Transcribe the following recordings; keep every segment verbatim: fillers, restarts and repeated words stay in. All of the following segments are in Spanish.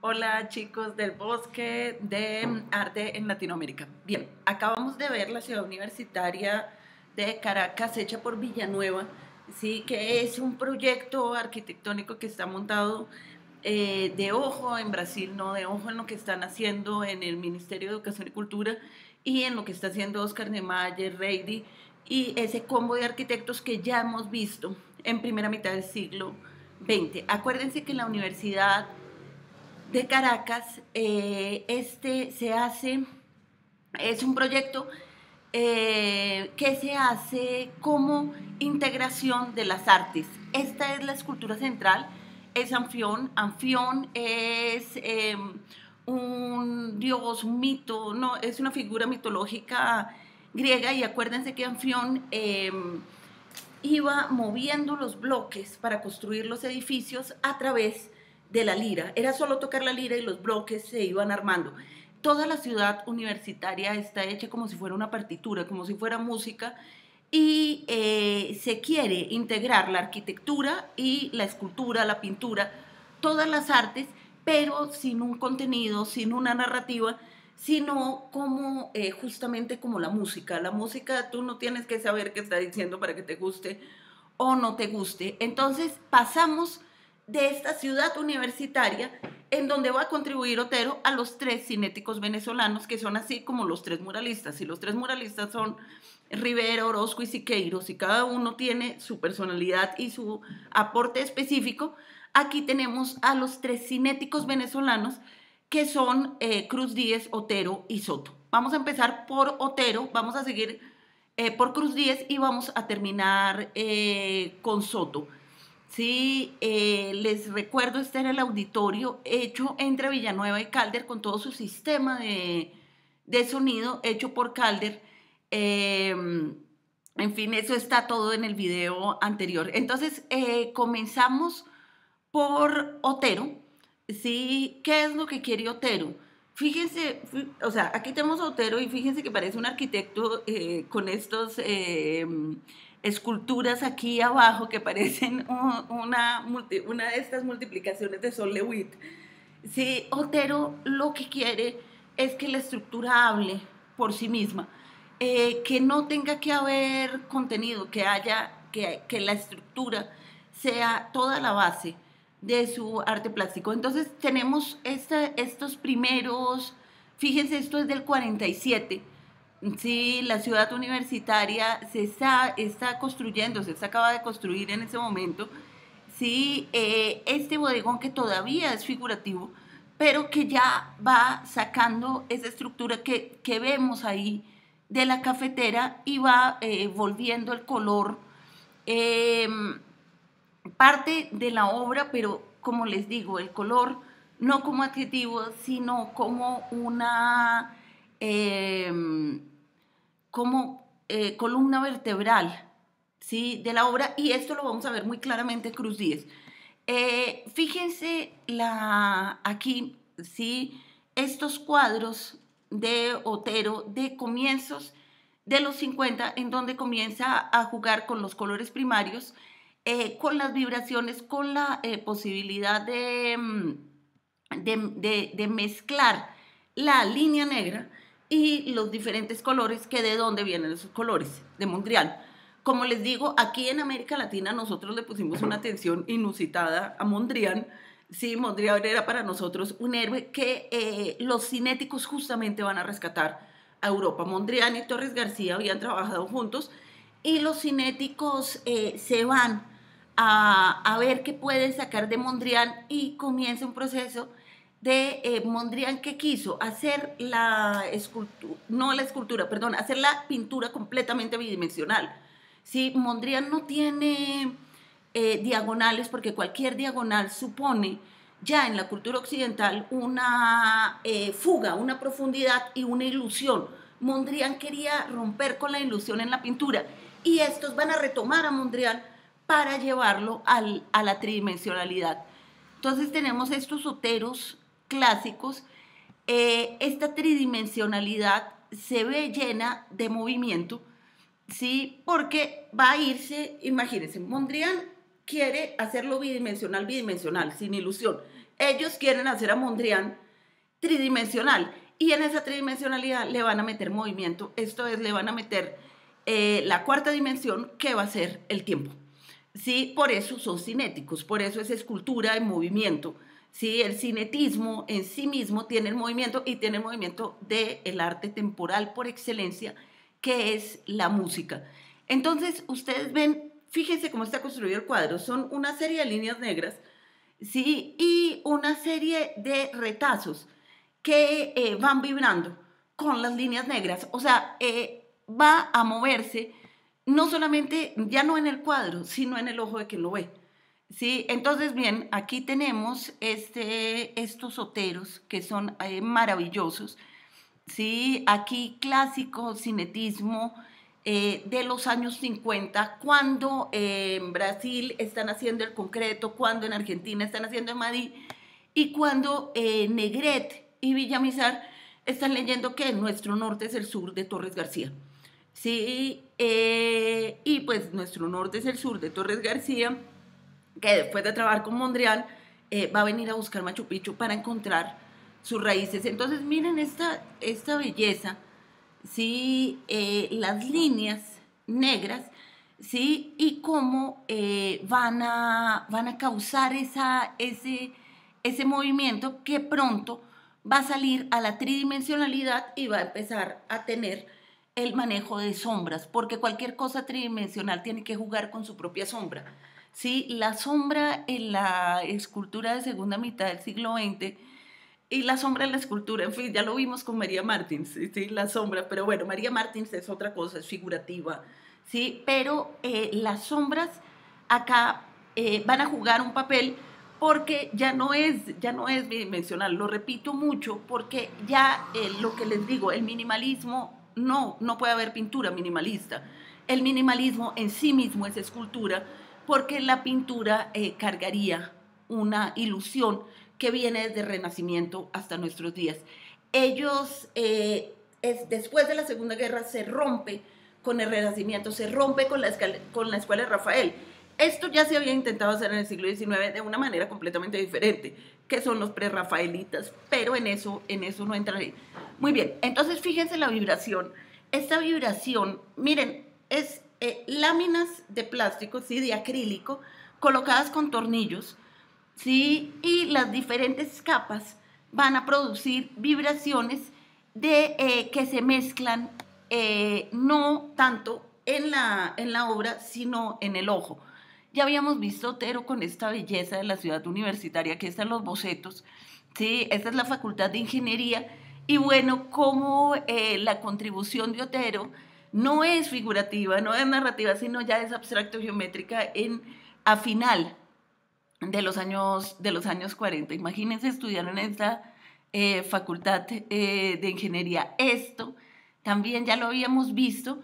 Hola chicos del Bosque de Arte en Latinoamérica. Bien, acabamos de ver la ciudad universitaria de Caracas hecha por Villanueva, sí, que es un proyecto arquitectónico que está montado eh, de ojo en Brasil, no de ojo en lo que están haciendo en el Ministerio de Educación y Cultura y en lo que está haciendo Oscar Niemeyer, Reidi y ese combo de arquitectos que ya hemos visto en primera mitad del siglo veinte. Acuérdense que la universidad de Caracas, eh, este se hace, es un proyecto eh, que se hace como integración de las artes. Esta es la escultura central, es Anfión. Anfión es eh, un dios, un mito, no, es una figura mitológica griega y acuérdense que Anfión eh, iba moviendo los bloques para construir los edificios a través de la lira. Era solo tocar la lira y los bloques se iban armando. Toda la ciudad universitaria está hecha como si fuera una partitura, como si fuera música, y eh, se quiere integrar la arquitectura y la escultura, la pintura, todas las artes, pero sin un contenido, sin una narrativa, sino como eh, justamente como la música. La música tú no tienes que saber qué está diciendo para que te guste o no te guste. Entonces pasamos de esta ciudad universitaria en donde va a contribuir Otero a los tres cinéticos venezolanos que son así como los tres muralistas, y los tres muralistas son Rivera, Orozco y Siqueiros, y cada uno tiene su personalidad y su aporte específico. Aquí tenemos a los tres cinéticos venezolanos que son eh, Cruz Díez, Otero y Soto. Vamos a empezar por Otero, vamos a seguir eh, por Cruz Díez y vamos a terminar eh, con Soto. Sí, eh, les recuerdo, este era el auditorio hecho entre Villanueva y Calder con todo su sistema de, de sonido hecho por Calder. Eh, en fin, eso está todo en el video anterior. Entonces, eh, comenzamos por Otero. ¿Sí? ¿Qué es lo que quiere Otero? Fíjense, o sea, aquí tenemos a Otero y fíjense que parece un arquitecto eh, con estos eh, esculturas aquí abajo que parecen una, multi, una de estas multiplicaciones de Sol Lewitt. Sí, Otero lo que quiere es que la estructura hable por sí misma, eh, que no tenga que haber contenido, que haya, que, que la estructura sea toda la base de su arte plástico. Entonces tenemos esta, estos primeros, fíjense, esto es del cuarenta y siete, sí, la ciudad universitaria se está, está construyendo, se está, acaba de construir en ese momento, sí, eh, este bodegón que todavía es figurativo, pero que ya va sacando esa estructura que, que vemos ahí de la cafetera y va eh, volviendo el color. Eh, parte de la obra, pero como les digo, el color no como adjetivo, sino como una eh, como eh, columna vertebral, ¿sí? De la obra, y esto lo vamos a ver muy claramente en Cruz Díez. Eh, fíjense la, aquí, ¿sí? Estos cuadros de Otero de comienzos de los cincuenta, en donde comienza a jugar con los colores primarios, eh, con las vibraciones, con la eh, posibilidad de, de, de, de mezclar la línea negra y los diferentes colores, que de dónde vienen esos colores, de Mondrian. Como les digo, aquí en América Latina nosotros le pusimos una atención inusitada a Mondrian. Sí, Mondrian era para nosotros un héroe que eh, los cinéticos justamente van a rescatar a Europa. Mondrian y Torres García habían trabajado juntos y los cinéticos eh, se van a, a ver qué pueden sacar de Mondrian y comienza un proceso de eh, Mondrian, que quiso hacer la escultura, no la escultura, perdón, hacer la pintura completamente bidimensional. Sí, Mondrian no tiene eh, diagonales, porque cualquier diagonal supone ya en la cultura occidental una eh, fuga, una profundidad y una ilusión. Mondrian quería romper con la ilusión en la pintura y estos van a retomar a Mondrian para llevarlo al, a la tridimensionalidad. Entonces tenemos estos Oteros clásicos. Eh, esta tridimensionalidad se ve llena de movimiento, ¿sí? Porque va a irse, imagínense, Mondrian quiere hacerlo bidimensional, bidimensional, sin ilusión. Ellos quieren hacer a Mondrian tridimensional y en esa tridimensionalidad le van a meter movimiento, esto es, le van a meter eh, la cuarta dimensión que va a ser el tiempo. ¿Sí? Por eso son cinéticos, por eso es escultura en movimiento. ¿Sí? El cinetismo en sí mismo tiene el movimiento y tiene el movimiento del arte temporal por excelencia, que es la música. Entonces, ustedes ven, fíjense cómo está construido el cuadro, son una serie de líneas negras, ¿sí? Y una serie de retazos que eh, van vibrando con las líneas negras, o sea, eh, va a moverse no solamente, ya no en el cuadro, sino en el ojo de quien lo ve. ¿Sí? Entonces, bien, aquí tenemos este, estos oteros que son eh, maravillosos. ¿Sí? Aquí clásico cinetismo eh, de los años cincuenta, cuando eh, en Brasil están haciendo el concreto, cuando en Argentina están haciendo el Madrid y cuando eh, Negret y Villamizar están leyendo que nuestro norte es el sur de Torres García. Sí, eh, y pues nuestro norte es el sur de Torres García, que después de trabajar con Mondrian eh, va a venir a buscar Machu Picchu para encontrar sus raíces. Entonces miren esta, esta belleza, ¿sí? Eh, las líneas negras, ¿sí? Y cómo eh, van, a, van a causar esa, ese, ese movimiento que pronto va a salir a la tridimensionalidad y va a empezar a tener el manejo de sombras, porque cualquier cosa tridimensional tiene que jugar con su propia sombra. ¿Sí? La sombra en la escultura de segunda mitad del siglo veinte y la sombra en la escultura, en fin, ya lo vimos con María Martins, ¿sí? La sombra, pero bueno, María Martins es otra cosa, es figurativa, ¿sí? Pero eh, las sombras acá eh, van a jugar un papel porque ya no es, ya no es bidimensional, lo repito mucho, porque ya eh, lo que les digo, el minimalismo, no, no puede haber pintura minimalista. El minimalismo en sí mismo es escultura, porque la pintura eh, cargaría una ilusión que viene desde el Renacimiento hasta nuestros días. Ellos, eh, es, después de la Segunda Guerra, se rompe con el Renacimiento, se rompe con la, escala, con la escuela de Rafael. Esto ya se había intentado hacer en el siglo diecinueve de una manera completamente diferente, que son los prerrafaelitas, pero en eso, en eso no entraré. Muy bien, entonces fíjense la vibración. Esta vibración, miren, es eh, láminas de plástico, ¿sí? De acrílico, colocadas con tornillos, ¿sí? Y las diferentes capas van a producir vibraciones de, eh, que se mezclan eh, no tanto en la, en la obra, sino en el ojo. Ya habíamos visto Otero con esta belleza de la ciudad universitaria, que están los bocetos, ¿sí? Esta es la Facultad de Ingeniería, y bueno, como eh, la contribución de Otero no es figurativa, no es narrativa, sino ya es abstracto-geométrica en, a final de los años, de los años cuarenta. Imagínense estudiar en esta eh, facultad eh, de ingeniería. Esto también ya lo habíamos visto.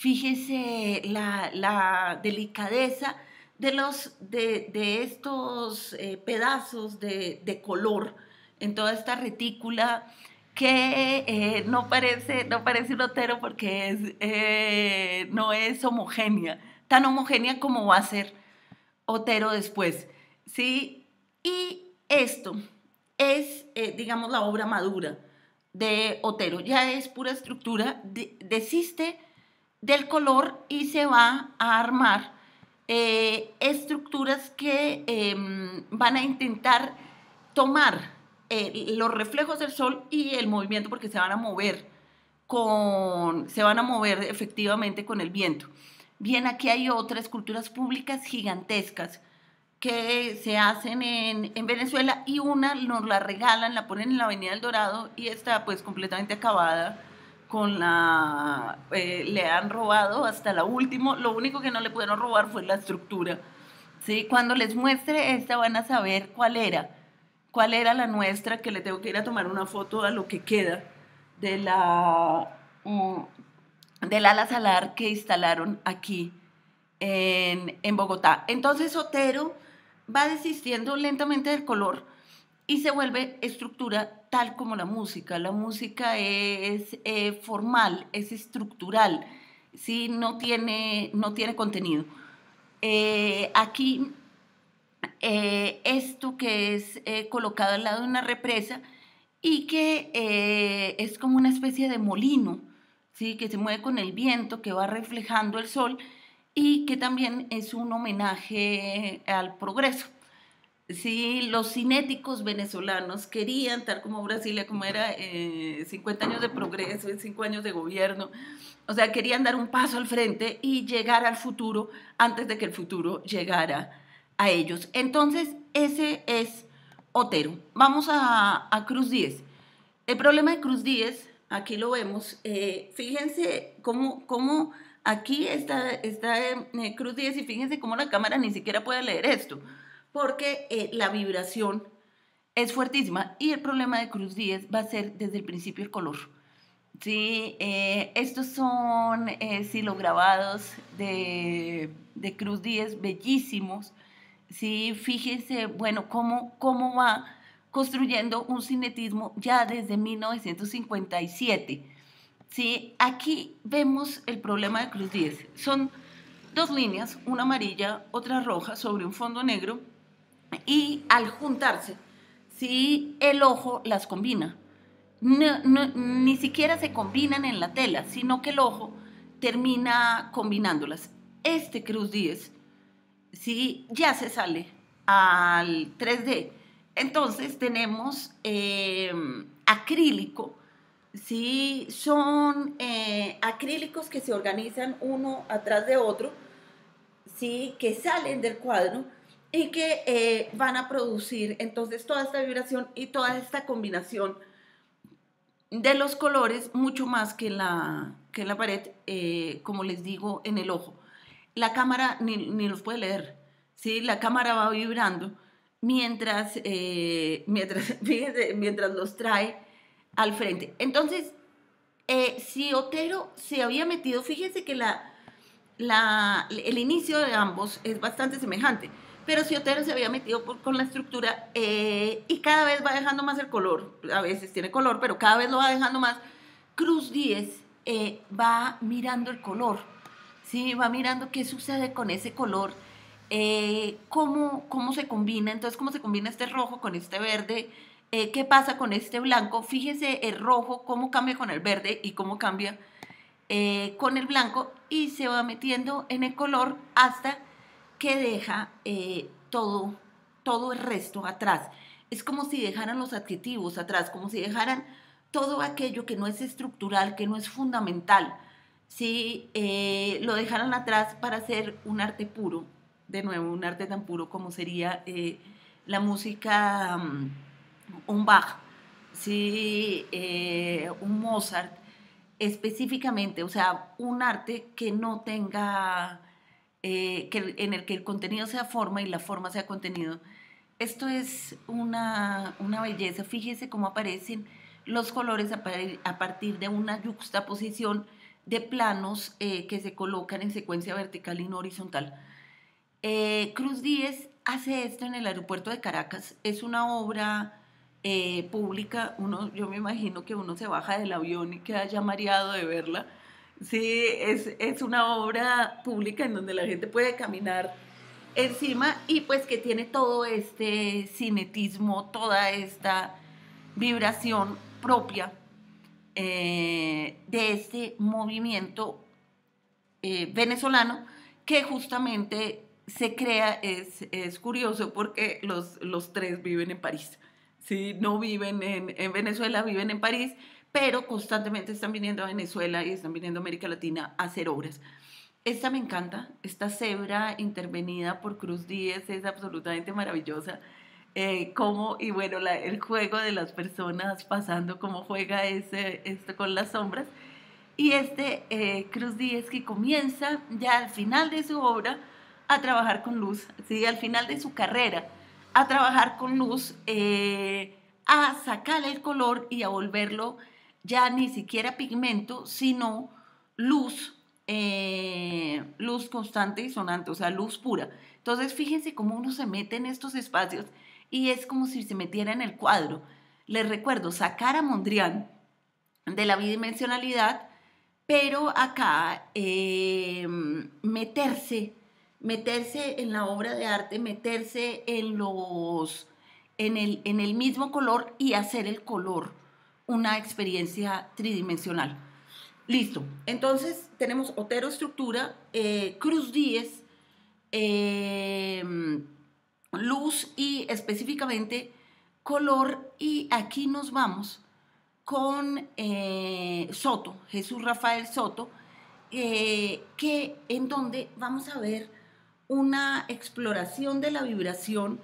Fíjese la, la delicadeza de, los, de, de estos eh, pedazos de, de color en toda esta retícula que eh, no, parece, no parece un Otero porque es, eh, no es homogénea, tan homogénea como va a ser Otero después, ¿sí? Y esto es, eh, digamos, la obra madura de Otero. Ya es pura estructura, de, desiste del color y se va a armar eh, estructuras que eh, van a intentar tomar eh, los reflejos del sol y el movimiento, porque se van a mover con, se van a mover efectivamente con el viento. Bien, aquí hay otras esculturas públicas gigantescas que se hacen en, en Venezuela, y una nos la regalan, la ponen en la Avenida del Dorado y está pues completamente acabada, con la, eh, le han robado hasta la última, lo único que no le pudieron robar fue la estructura, ¿sí? Cuando les muestre esta van a saber cuál era, cuál era la nuestra, que le tengo que ir a tomar una foto a lo que queda de la, um, del ala salar que instalaron aquí en, en Bogotá. Entonces Otero va desistiendo lentamente del color y se vuelve estructura tal como la música. La música es eh, formal, es estructural, ¿sí? No tiene, no tiene contenido. Eh, aquí eh, esto que es eh, colocado al lado de una represa y que eh, es como una especie de molino, ¿sí? Que se mueve con el viento, que va reflejando el sol y que también es un homenaje al progreso. Sí, los cinéticos venezolanos querían, tal como Brasilia, como era eh, cincuenta años de progreso, cinco años de gobierno, o sea, querían dar un paso al frente y llegar al futuro antes de que el futuro llegara a ellos. Entonces, ese es Otero. Vamos a, a Cruz Diez. El problema de Cruz Diez, aquí lo vemos, eh, fíjense cómo, cómo aquí está, está eh, Cruz Diez y fíjense cómo la cámara ni siquiera puede leer esto, porque eh, la vibración es fuertísima y el problema de Cruz Diez va a ser desde el principio el color. Sí, eh, estos son eh, silograbados de, de Cruz Diez, bellísimos. Sí, fíjense, bueno, cómo, cómo va construyendo un cinetismo ya desde mil novecientos cincuenta y siete. Sí, aquí vemos el problema de Cruz Diez. Son dos líneas, una amarilla, otra roja, sobre un fondo negro, y al juntarse, sí, el ojo las combina. No, no, ni siquiera se combinan en la tela, sino que el ojo termina combinándolas. Este Cruz Diez, sí, ya se sale al tres D. Entonces tenemos eh, acrílico, sí, son eh, acrílicos que se organizan uno atrás de otro, sí, que salen del cuadro y que eh, van a producir entonces toda esta vibración y toda esta combinación de los colores mucho más que en la, que en la pared, eh, como les digo, en el ojo. La cámara ni, ni los puede leer, ¿sí? La cámara va vibrando mientras, eh, mientras, fíjense, mientras los trae al frente. Entonces, eh, si Otero se había metido, fíjense que la, la, el inicio de ambos es bastante semejante, pero si Otero se había metido por, con la estructura eh, y cada vez va dejando más el color, a veces tiene color, pero cada vez lo va dejando más, Cruz Diez eh, va mirando el color, ¿sí? Va mirando qué sucede con ese color, eh, cómo, cómo se combina, entonces cómo se combina este rojo con este verde, eh, qué pasa con este blanco, fíjese el rojo, cómo cambia con el verde y cómo cambia eh, con el blanco y se va metiendo en el color hasta que deja eh, todo, todo el resto atrás. Es como si dejaran los adjetivos atrás, como si dejaran todo aquello que no es estructural, que no es fundamental, si eh, lo dejaran atrás para hacer un arte puro, de nuevo, un arte tan puro como sería eh, la música, um, un Bach, sí, eh, un Mozart, específicamente, o sea, un arte que no tenga, eh, que, en el que el contenido sea forma y la forma sea contenido. Esto es una, una belleza. Fíjese cómo aparecen los colores a, a partir de una yuxtaposición de planos eh, que se colocan en secuencia vertical y no horizontal. Eh, Cruz Diez hace esto en el aeropuerto de Caracas. Es una obra eh, pública. Uno, yo me imagino que uno se baja del avión y queda ya mareado de verla. Sí, es, es una obra pública en donde la gente puede caminar encima y pues que tiene todo este cinetismo, toda esta vibración propia eh, de este movimiento eh, venezolano que justamente se crea, es, es curioso porque los, los tres viven en París, ¿sí? No viven en, en Venezuela, viven en París, pero constantemente están viniendo a Venezuela y están viniendo a América Latina a hacer obras. Esta me encanta, esta cebra intervenida por Cruz Diez es absolutamente maravillosa. Eh, cómo, y bueno, la, el juego de las personas pasando, cómo juega ese, esto con las sombras. Y este eh, Cruz Diez que comienza ya al final de su obra a trabajar con luz, ¿sí? Al final de su carrera, a trabajar con luz, eh, a sacarle el color y a volverlo ya ni siquiera pigmento, sino luz, eh, luz constante y sonante, o sea, luz pura. Entonces, fíjense cómo uno se mete en estos espacios y es como si se metiera en el cuadro. Les recuerdo, sacar a Mondrian de la bidimensionalidad, pero acá eh, meterse meterse en la obra de arte, meterse en, los, en, el, en el mismo color y hacer el color una experiencia tridimensional. Listo. Entonces tenemos Otero estructura, eh, Cruz Díez, eh, luz y específicamente color, y aquí nos vamos con eh, Soto, Jesús Rafael Soto, eh, que en donde vamos a ver una exploración de la vibración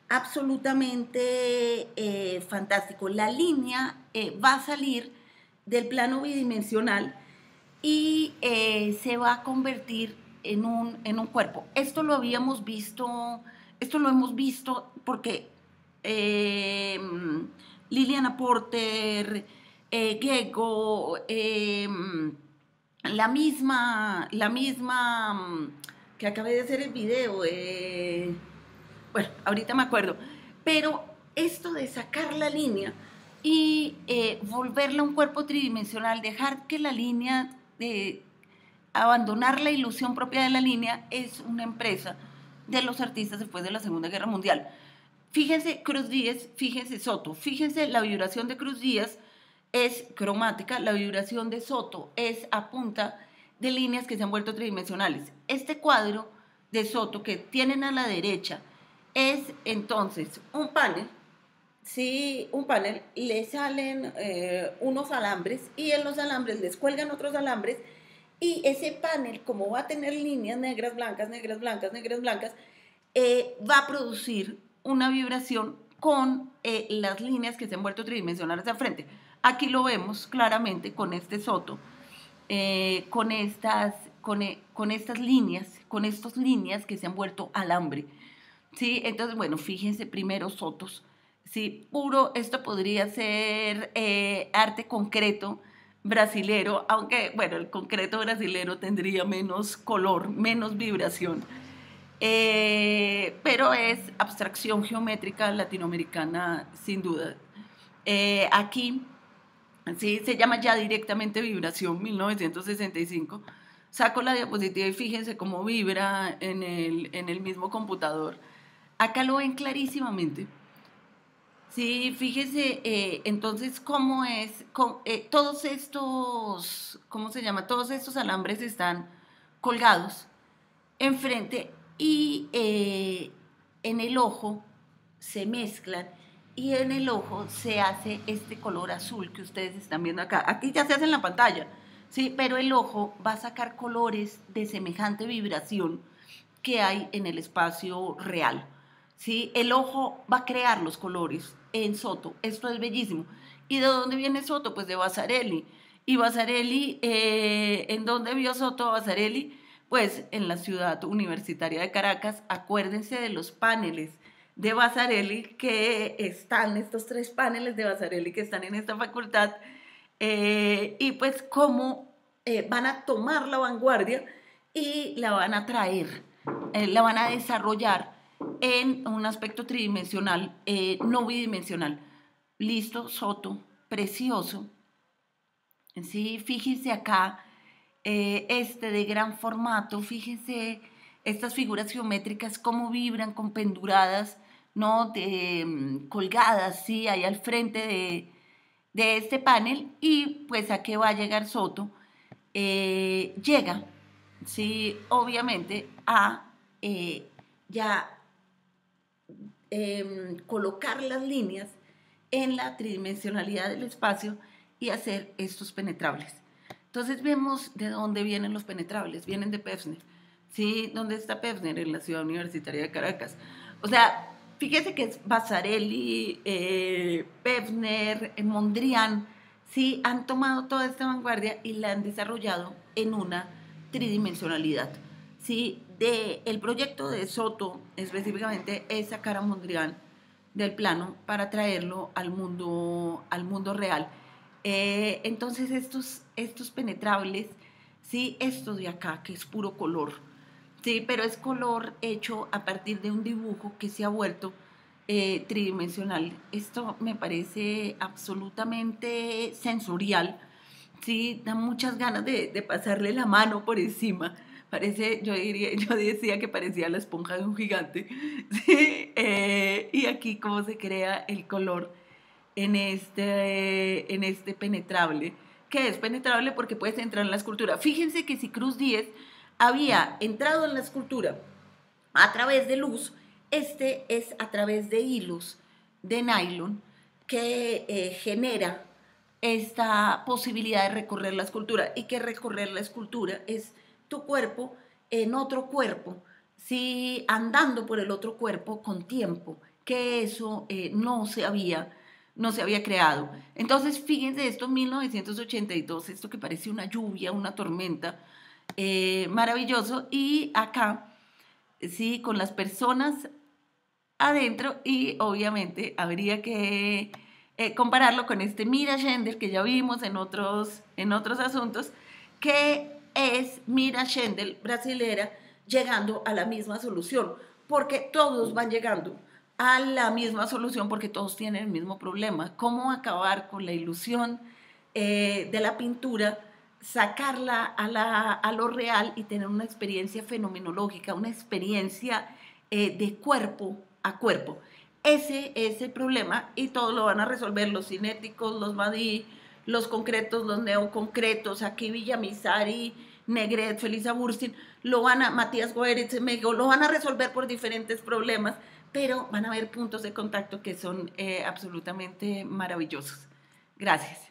absolutamente eh, fantástico. La línea eh, va a salir del plano bidimensional y eh, se va a convertir en un, en un cuerpo. Esto lo habíamos visto, esto lo hemos visto porque eh, Liliana Porter, eh, Gego, eh, la misma, la misma que acabé de hacer el video, eh, bueno, ahorita me acuerdo, pero esto de sacar la línea y eh, volverla un cuerpo tridimensional, dejar que la línea, eh, abandonar la ilusión propia de la línea, es una empresa de los artistas después de la Segunda Guerra Mundial. Fíjense Cruz Díez, fíjense Soto, fíjense la vibración de Cruz Díez es cromática, la vibración de Soto es a punta de líneas que se han vuelto tridimensionales. Este cuadro de Soto que tienen a la derecha es entonces un panel, sí, un panel, le salen eh, unos alambres y en los alambres les cuelgan otros alambres y ese panel, como va a tener líneas negras, blancas, negras, blancas, negras, blancas, eh, va a producir una vibración con eh, las líneas que se han vuelto tridimensionales al frente. Aquí lo vemos claramente con este Soto, eh, con, estas, con, con estas líneas, con estas líneas que se han vuelto alambre. ¿Sí? Entonces, bueno, fíjense primero Sotos, ¿sí? Puro, esto podría ser eh, arte concreto brasilero, aunque, bueno, el concreto brasilero tendría menos color, menos vibración, eh, pero es abstracción geométrica latinoamericana, sin duda. Eh, aquí, sí, se llama ya directamente vibración, mil novecientos sesenta y cinco. Saco la diapositiva y fíjense cómo vibra en el, en el mismo computador. Acá lo ven clarísimamente. Sí, fíjese, eh, entonces, cómo es, cómo, eh, todos estos, ¿cómo se llama? Todos estos alambres están colgados enfrente y eh, en el ojo se mezclan y en el ojo se hace este color azul que ustedes están viendo acá. Aquí ya se hace en la pantalla, ¿sí? Pero el ojo va a sacar colores de semejante vibración que hay en el espacio real. ¿Sí? El ojo va a crear los colores en Soto. Esto es bellísimo. ¿Y de dónde viene Soto? Pues de Vasarely. Y Vasarely, eh, ¿en dónde vio Soto a Vasarely? Pues en la ciudad universitaria de Caracas. Acuérdense de los paneles de Vasarely que están, estos tres paneles de Vasarely que están en esta facultad, eh, y pues cómo eh, van a tomar la vanguardia y la van a traer, eh, la van a desarrollar en un aspecto tridimensional, eh, no bidimensional. Listo, Soto, precioso. Sí, fíjense acá, eh, este de gran formato, fíjense estas figuras geométricas cómo vibran con penduradas, ¿no? De, um, colgadas, sí, ahí al frente de, de este panel. Y pues a qué va a llegar Soto, eh, llega, sí, obviamente a eh, ya Eh, colocar las líneas en la tridimensionalidad del espacio y hacer estos penetrables. Entonces vemos de dónde vienen los penetrables, vienen de Pevsner. ¿Sí? ¿Dónde está Pevsner? En la Ciudad Universitaria de Caracas. O sea, fíjese que es Vasarely, eh, Pevsner, Mondrian, ¿sí? Han tomado toda esta vanguardia y la han desarrollado en una tridimensionalidad. ¿Sí? De, el proyecto de Soto específicamente es sacar a Mondrian del plano para traerlo al mundo, al mundo real. Eh, entonces estos, estos penetrables, ¿sí? Esto de acá que es puro color, ¿sí? Pero es color hecho a partir de un dibujo que se ha vuelto eh, tridimensional. Esto me parece absolutamente sensorial, ¿sí? Da muchas ganas de, de pasarle la mano por encima Parece, yo diría, yo decía que parecía la esponja de un gigante, ¿sí? Eh, y aquí cómo se crea el color en este, en este penetrable, que es penetrable porque puedes entrar en la escultura. Fíjense que si Cruz Diez había entrado en la escultura a través de luz, este es a través de hilos de nylon que eh, genera esta posibilidad de recorrer la escultura, y que recorrer la escultura es tu cuerpo en otro cuerpo, sí, andando por el otro cuerpo con tiempo, que eso eh, no se había no se había creado. Entonces, fíjense esto, en mil novecientos ochenta y dos, esto que parece una lluvia, una tormenta, eh, maravilloso, y acá, sí, con las personas adentro, y obviamente habría que eh, compararlo con este Mira Schindler que ya vimos en otros, en otros asuntos, que es Mira Schindler brasilera llegando a la misma solución, porque todos van llegando a la misma solución porque todos tienen el mismo problema: cómo acabar con la ilusión eh, de la pintura, sacarla a, la, a lo real y tener una experiencia fenomenológica, una experiencia eh, de cuerpo a cuerpo. Ese es el problema, y todo lo van a resolver los cinéticos, los Madí, los concretos, los neoconcretos, aquí Villamizari, Negret, Felisa Burstyn, lo van a, Matías Goeritz, Mego, lo van a resolver por diferentes problemas, pero van a haber puntos de contacto que son eh, absolutamente maravillosos. Gracias.